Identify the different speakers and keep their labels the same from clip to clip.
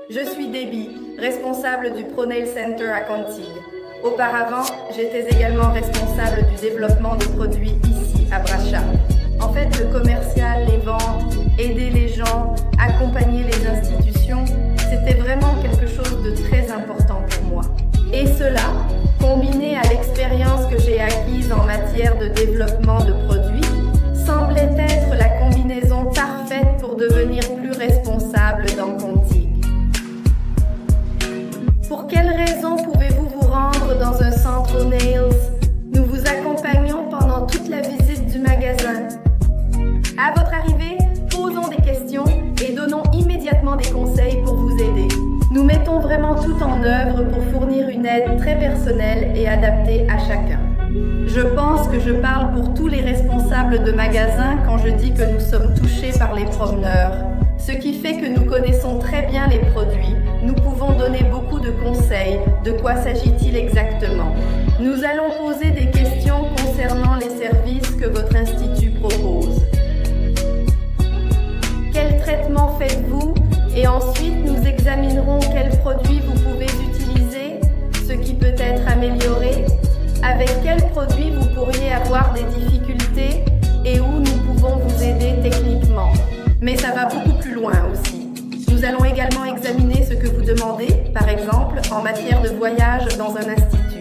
Speaker 1: Je suis Debbie, responsable du ProNail Center à Contig. Auparavant, j'étais également responsable du développement de produits ici à Braschac. En fait, le commercial, les ventes, aider les gens, accompagner les institutions, c'était vraiment quelque chose de très important pour moi. Et cela, combiné à l'expérience que j'ai acquise en matière de développement de produits, semblait être la combinaison parfaite pour devenir plus responsable dans Contig. Pour quelles raisons pouvez-vous vous rendre dans un centre Nails? Nous vous accompagnons pendant toute la visite du magasin. À votre arrivée, posons des questions et donnons immédiatement des conseils pour vous aider. Nous mettons vraiment tout en œuvre pour fournir une aide très personnelle et adaptée à chacun. Je pense que je parle pour tous les responsables de magasins quand je dis que nous sommes touchés par les promeneurs. Ce qui fait que nous connaissons très bien les produits. Nous pouvons donner beaucoup de conseils. De quoi s'agit-il exactement? Nous allons poser des questions concernant les services que votre institut propose. Quel traitement faites-vous? Et ensuite, nous examinerons quels produits vous pouvez utiliser, ce qui peut être amélioré, avec quels produits vous pourriez avoir des difficultés et où nous pouvons vous aider techniquement. Mais ça va beaucoup plus loin aussi. Nous allons également examiner ce que vous demandez, par exemple, en matière de voyage dans un institut.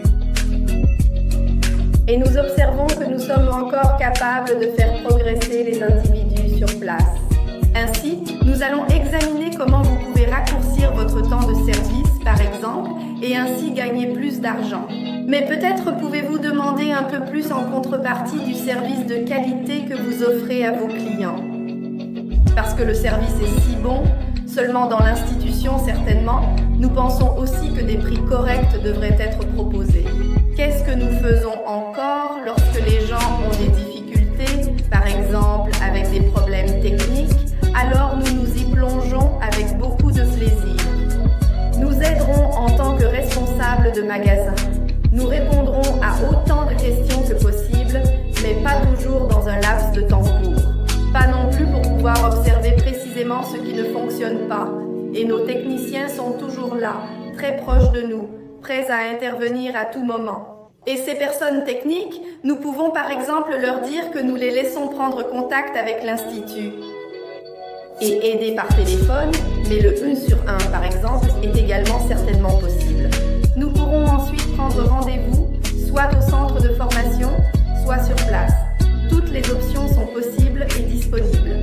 Speaker 1: Et nous observons que nous sommes encore capables de faire progresser les individus sur place. Ainsi, nous allons examiner comment vous pouvez raccourcir votre temps de service, par exemple, et ainsi gagner plus d'argent. Mais peut-être pouvez-vous demander un peu plus en contrepartie du service de qualité que vous offrez à vos clients. Parce que le service est si bon, seulement dans l'institution certainement, nous pensons aussi que des prix corrects devraient être proposés. Qu'est-ce que nous faisons encore lorsque les gens ont des difficultés, par exemple avec des problèmes techniques? Alors nous nous y plongeons avec beaucoup de plaisir. Nous aiderons en tant que responsables de magasin. Nous répondrons à autant de questions que possible, mais pas toujours dans un laps de temps court. Pas non plus pour pouvoir observer précisément ce qui ne fonctionne pas. Et nos techniciens sont toujours là, très proches de nous, prêts à intervenir à tout moment. Et ces personnes techniques, nous pouvons par exemple leur dire que nous les laissons prendre contact avec l'institut. Et aider par téléphone, mais le 1 sur 1 par exemple, est également certainement possible. Nous pourrons ensuite prendre rendez-vous, soit au centre de formation, soit sur place. Toutes les options sont possibles et disponibles.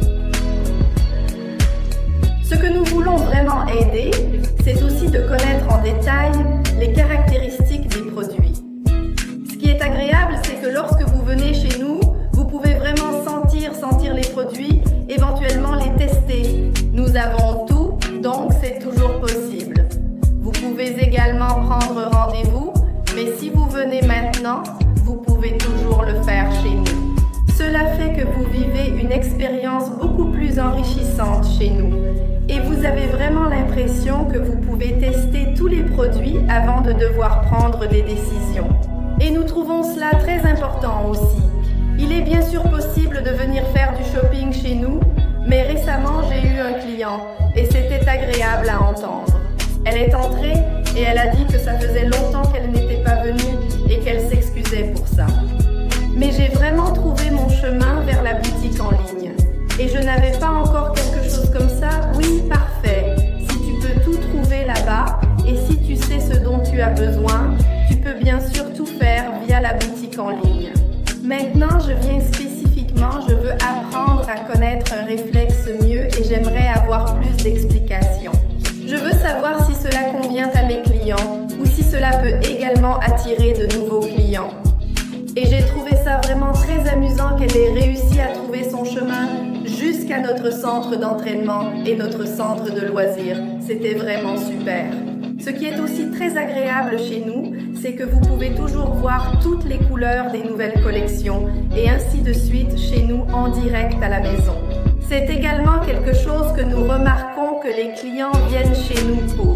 Speaker 1: Ce que nous voulons vraiment aider, c'est aussi de connaître en détail les caractéristiques des produits. Ce qui est agréable, c'est que lorsque vous venez chez nous, vous pouvez vraiment sentir les produits, éventuellement les tester. Nous avons tout, donc c'est toujours possible. Vous pouvez également prendre rendez-vous, mais si vous venez maintenant, vous pouvez toujours le faire chez nous. Cela fait que vous vivez une expérience beaucoup plus enrichissante chez nous. Et vous avez vraiment l'impression que vous pouvez tester tous les produits avant de devoir prendre des décisions. Et nous trouvons cela très important aussi. Il est bien sûr possible de venir faire du shopping chez nous, mais récemment j'ai eu un client et c'était agréable à entendre. Elle est entrée et elle a dit que ça faisait longtemps qu'elle n'était pas venue et qu'elle s'excusait pour ça. Mais j'ai vraiment trouvé mon chemin vers la boutique en ligne. Et je n'avais pas encore quelque chose comme ça? Oui, parfait. Si tu peux tout trouver là-bas et si tu sais ce dont tu as besoin, tu peux bien sûr tout faire via la boutique en ligne. Maintenant, je viens spécifiquement, je veux apprendre à connaître un réflexe mieux et j'aimerais avoir plus d'explications. Je veux savoir si cela convient à mes clients ou si cela peut également attirer de nouveaux clients. Et j'ai trouvé ça vraiment très amusant qu'elle ait réussi à trouver son chemin jusqu'à notre centre d'entraînement et notre centre de loisirs. C'était vraiment super. Ce qui est aussi très agréable chez nous, c'est que vous pouvez toujours voir toutes les couleurs des nouvelles collections et ainsi de suite chez nous en direct à la maison. C'est également quelque chose que nous remarquons que les clients viennent chez nous pour.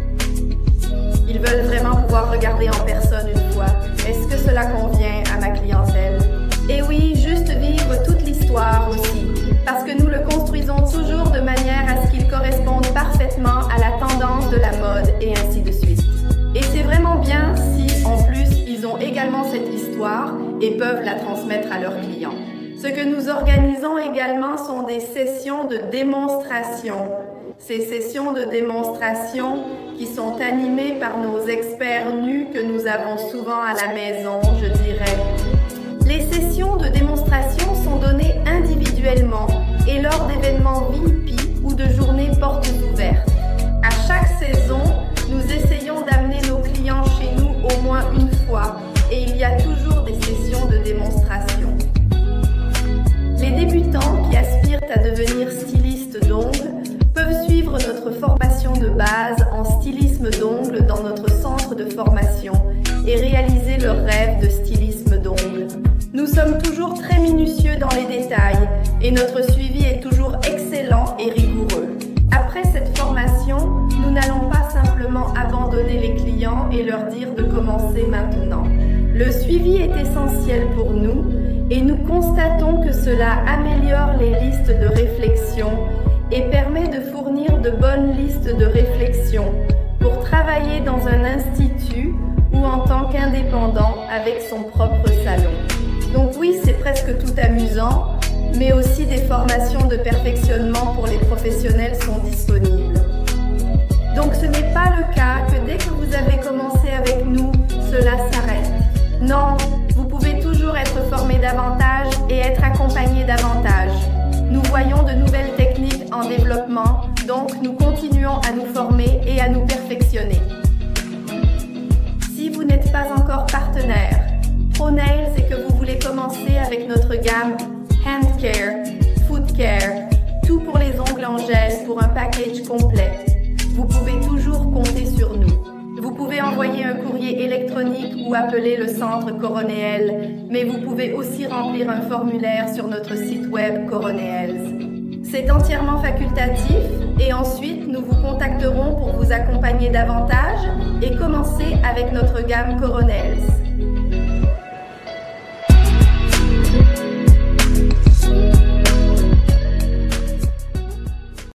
Speaker 1: Ils veulent vraiment pouvoir regarder en personne une fois. Est-ce que cela convient à ma clientèle? Et oui, juste vivre toute l'histoire aussi, parce que nous le construisons toujours de manière à ce qu'il corresponde parfaitement à la tendance peuvent la transmettre à leurs clients. Ce que nous organisons également sont des sessions de démonstration. Ces sessions de démonstration qui sont animées par nos experts nus que nous avons souvent à la maison, je dirais. Les sessions de démonstration sont données individuellement et lors d'événements VIP ou de journées portes ouvertes. À chaque saison, nous essayons d'amener nos clients chez nous au moins une fois et il y a toujours des sessions de démonstration. Les débutants qui aspirent à devenir stylistes d'ongles peuvent suivre notre formation de base en stylisme d'ongles dans notre centre de formation et réaliser leur rêve de stylisme d'ongles. Nous sommes toujours très minutieux dans les détails et notre suivi est toujours excellent et rigoureux. Après cette formation, nous n'allons pas simplement abandonner les clients et leur dire de commencer maintenant. Le suivi est essentiel pour nous et nous constatons que cela améliore les listes de réflexion et permet de fournir de bonnes listes de réflexion pour travailler dans un institut ou en tant qu'indépendant avec son propre salon. Donc oui, c'est presque tout amusant, mais aussi des formations de perfectionnement pour les professionnels sont disponibles. Donc ce n'est pas le cas que dès que vous avez commencé avec nous, cela s'arrête. Non, vous pouvez toujours être formé davantage et être accompagné davantage. Nous voyons de nouvelles techniques en développement, donc nous continuons à nous former et à nous perfectionner. Si vous n'êtes pas encore partenaire, ProNails et que vous voulez commencer avec notre gamme Hand Care, Foot Care, tout pour les ongles en gel pour un package complet, vous pouvez toujours compter sur nous. Vous pouvez envoyer un courrier électronique ou appeler le centre Coronéel, mais vous pouvez aussi remplir un formulaire sur notre site web Coronéels. C'est entièrement facultatif et ensuite nous vous contacterons pour vous accompagner davantage et commencer avec notre gamme Coronéels.